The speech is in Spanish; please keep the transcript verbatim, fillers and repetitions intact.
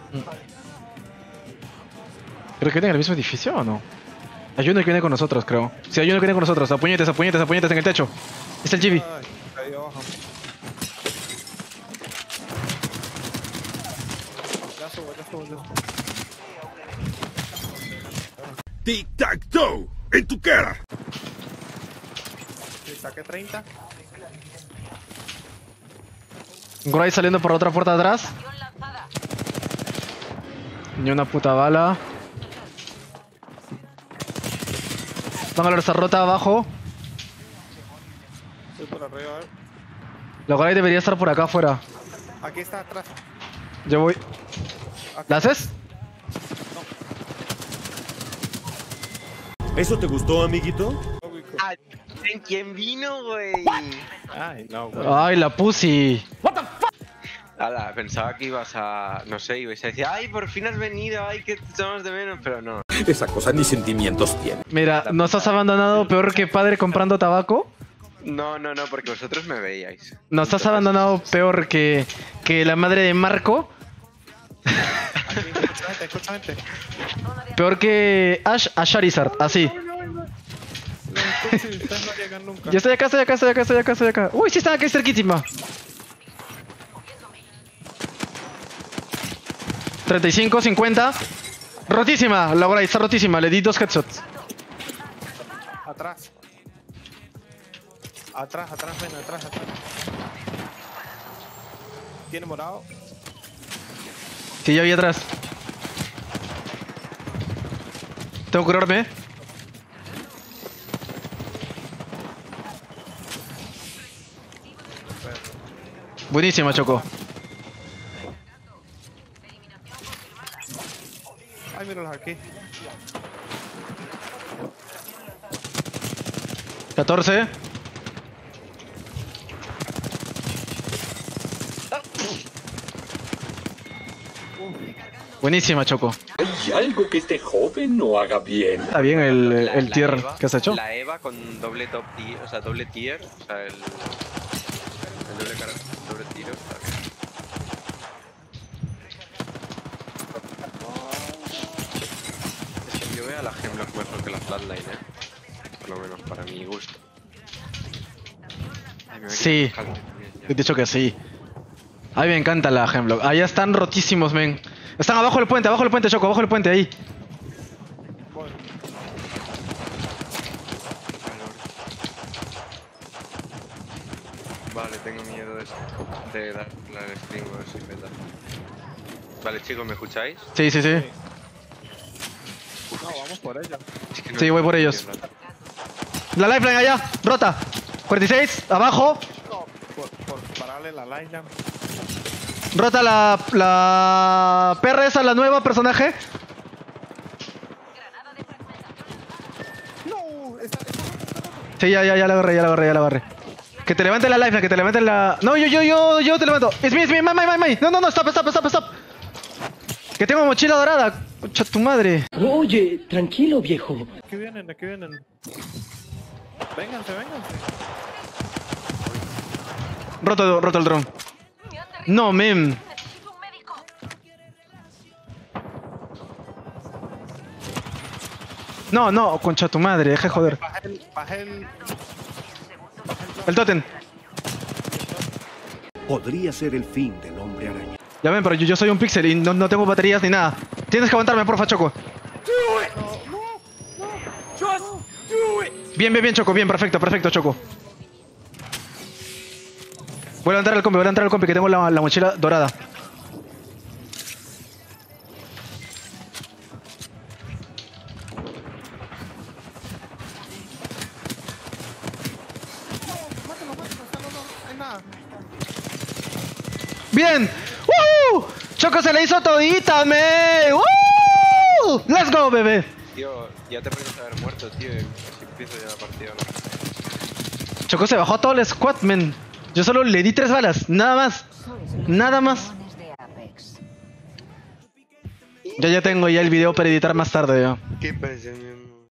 Creo que vienen en el mismo edificio o no. Hay uno que viene con nosotros, creo. Sí, hay uno que viene con nosotros. A puñetes, a puñetes, a puñetes en el techo. Es el G B. Ay, ahí abajo. Ya subo, ya subo, ya subo. Tic-tac-toe, en tu cara. Sí, saqué treinta. Gray saliendo por la otra puerta de atrás. Ni una puta bala. Bangalore está rota abajo. Estoy por arriba, a ver. La Gray debería estar por acá afuera. Aquí está atrás. Yo voy. Aquí. ¿La haces? ¿Eso te gustó, amiguito? Ah, ¿en quién vino, güey? Ay, no, güey. Ay, la pussy. Ala, pensaba que ibas a... No sé, ibas a decir, ay, por fin has venido, ay, que te echamos de menos, pero no. Esa cosa ni sentimientos tiene. Mira, ¿nos has abandonado peor que padre comprando tabaco? No, no, no, porque vosotros me veíais. ¿Nos has abandonado peor que, que la madre de Marco? Aquí, escucha gente, escucha gente. Peor que Ash a Charizard, así. Los escucho y ustedes no llegan nunca. Ya estoy acá, estoy acá, estoy acá, estoy acá, estoy acá. Uy, sí están aquí cerquísima. treinta y cinco, cincuenta. Rotísima, la Gray está rotísima. Le di dos headshots. Atrás. Atrás, atrás, ven, atrás, atrás. ¿Tiene morado? Sí, ya vi atrás. Tengo que curarme. Buenísima, Choco. Ay, míralos aquí. catorce. Buenísima, Choco. Hay algo que este joven no haga bien. Está bien el, La- el la tier Eva- que has hecho. La Eva con doble top tier, o sea, doble tier, o sea, el... El doble cara, doble tiro, está bien. Es que yo veo a la Hemlock mejor que la Flatline, eh. Por lo menos para mi gusto. Ay, me voy a Sí. quitar el jale también, ya. He dicho que sí. A mí me encanta la Hemlock. Allá están rotísimos, men. Están abajo del puente, abajo del puente, Choco, abajo del puente, ahí. Voy. Vale, tengo miedo de, de dar la stream, a ver si me da. Vale, chicos, ¿me escucháis? Sí, sí, sí. No, vamos por ella. Es que no Sí, voy por estoy ellos. haciendo La nada. lifeline allá, rota. cuarenta y seis, abajo. No, por, por pararle la line jam. Rota la, la P R esa, la nueva personaje. No, esta, esta, Sí, ya, ya, ya la agarré, ya la agarré, ya la agarré. Que te levanten la lifeline, que te levanten la... No, yo, yo, yo, yo te levanto. Es mi, es mi, mai, mai, mai, mai. No, no, no, stop, stop, stop, stop. Que tengo mochila dorada. Concha tu madre. Oye, tranquilo, viejo. aquí vienen, aquí vienen. Vénganse, vénganse. Roto, roto el dron. No, mem. No, no, concha tu madre, deja de joder. Bajé el, bajé el... El tótem. Podría ser el fin del hombre araña. Ya ven, pero yo, yo soy un pixel y no, no tengo baterías ni nada. Tienes que aguantarme, porfa, Choco. Bien, bien, bien, Choco, bien, perfecto, perfecto, Choco. Voy a levantar el compi, voy a levantar el compi, que tengo la, la mochila dorada. Mátalo, mátalo, está, no, no, no hay nada. ¡Bien! ¡Woo! ¡Choco se le hizo todita, me! ¡Woo! ¡Let's go, bebé! Tío, ya te podrías haber muerto, tío. Si empiezo ya la partida, ¿no? Choco se bajó a todo el squad, men. Yo solo le di tres balas, nada más. Nada más. Ya ya tengo ya el video para editar más tarde, ya. ¿Qué pasa, mi amor?